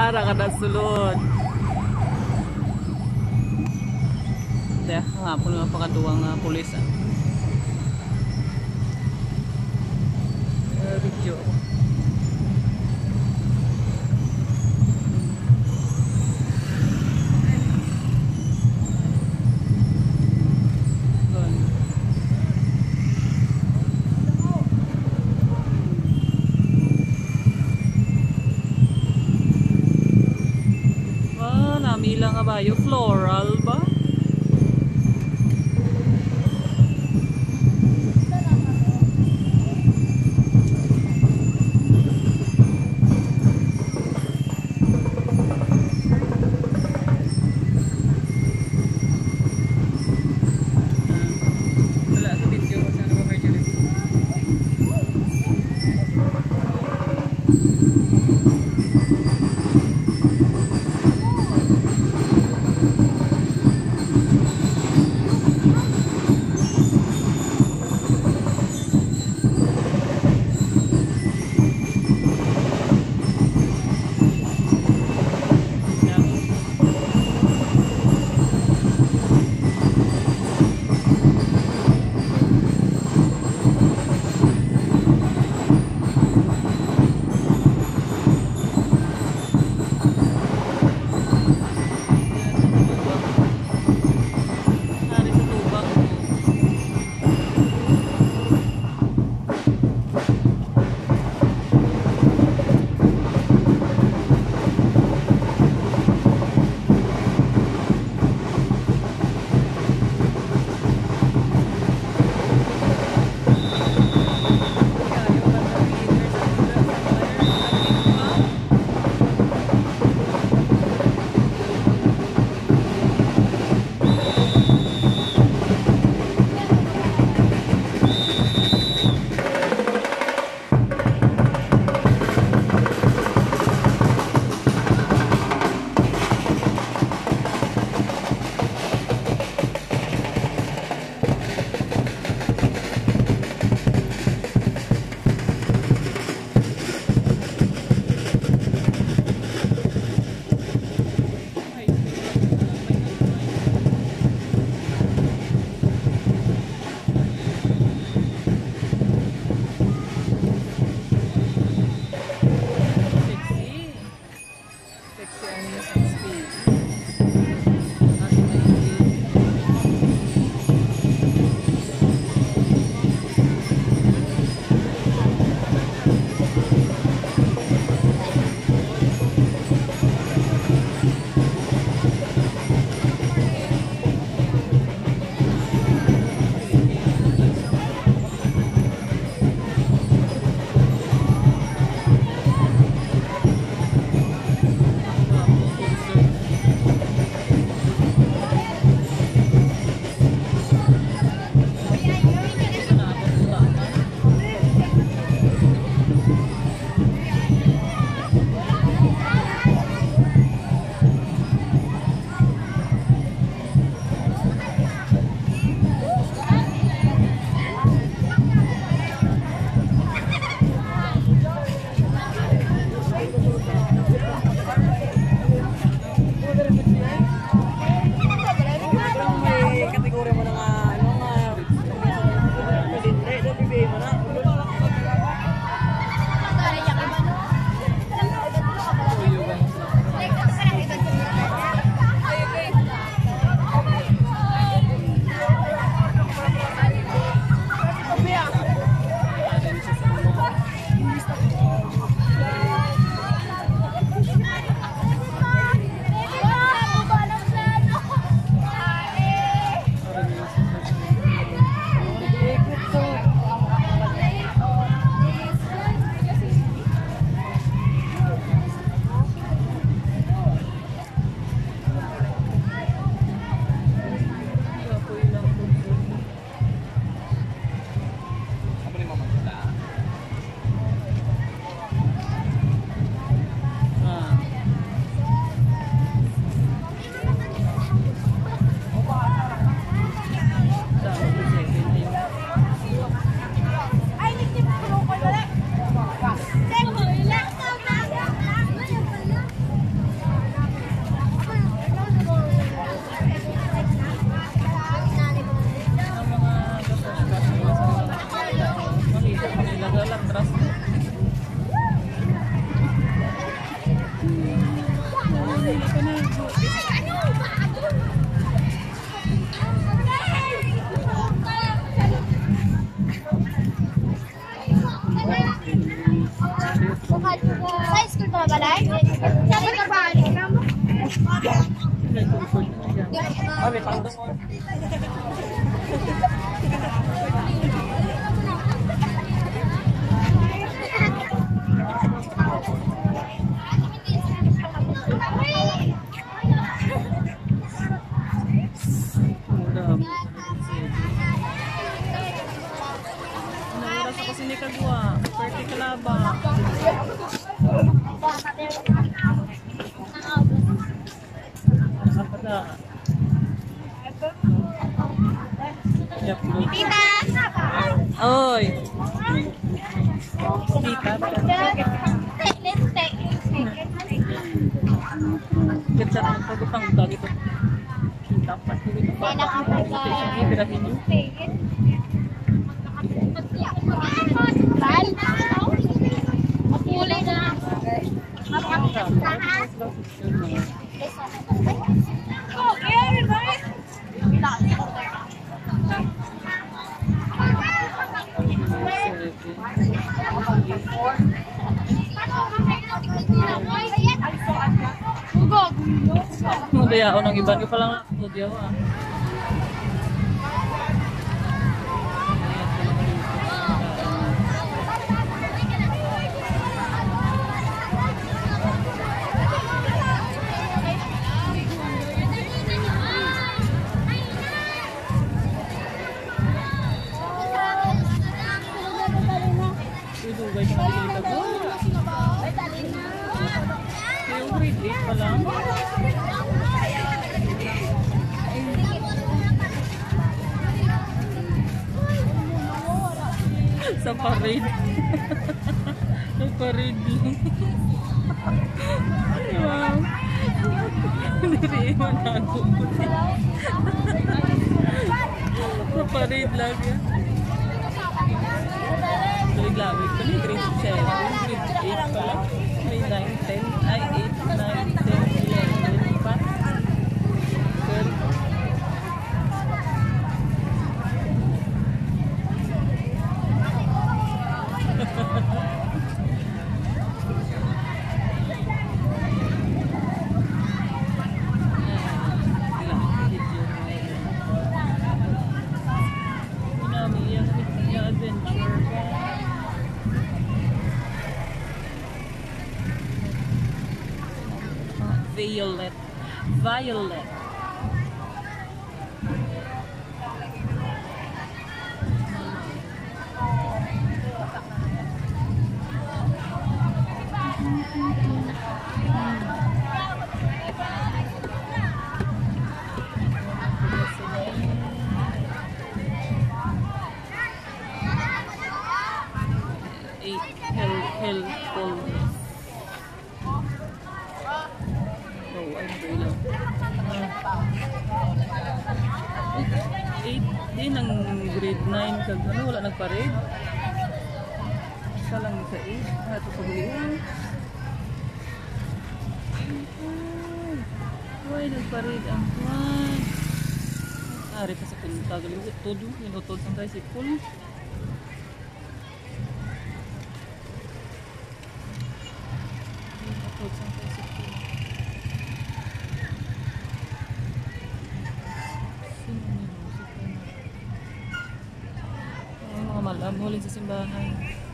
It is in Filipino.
Ara ka na sulod. Deh, hapon nga pakaduwang pulis. Video. Namila nga ba yung floral ba? Wala sa video ko sana ba medyo rin. Balay? Sabi ka ba? May pangdong mo. Ako sini kagwa, perti kalaba. Apa Tita! Oy. Tita. Let's take. Kita ang pagutang dagi to. Dapat dito pa. Ibirahin niyo. Kulay na. Mudaya ako ng iban ko pa lang. Mudaya ako ah. Dugay siya dito ko. Yung grade 8 pa lang. Sa parade. Sa parade lang. Wow. Hindi man ako. Sa parade lang yan. Lawig ko ni grade 7, grade 8 pa lang. May 9, 10, ay 8, 9, 10, 11 pa. Good. Violet. Violet. Helpfulness. Oh, ay nagailaw. 8 din ang grade 9 kag ano, wala nagparade. Isa lang sa 8. Ito sa buliwan. Uy, nagparade ang kwan. Ari pa sa punta. Galing todo. Minutod sa tricycle. Minutod sa tricycle. Ang mga malam, huling sa simbahan.